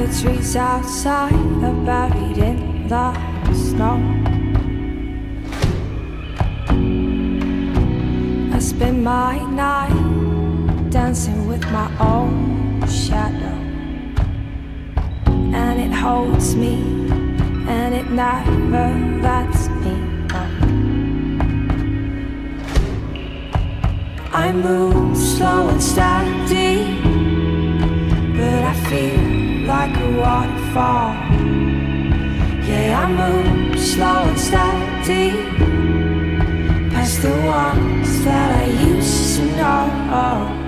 the trees outside are buried in the snow. I spend my night dancing with my own shadow, and it holds me and it never lets me go. I move slow and steady, but I feel like a waterfall. Yeah, I move slow and steady, past the ones that I used to know.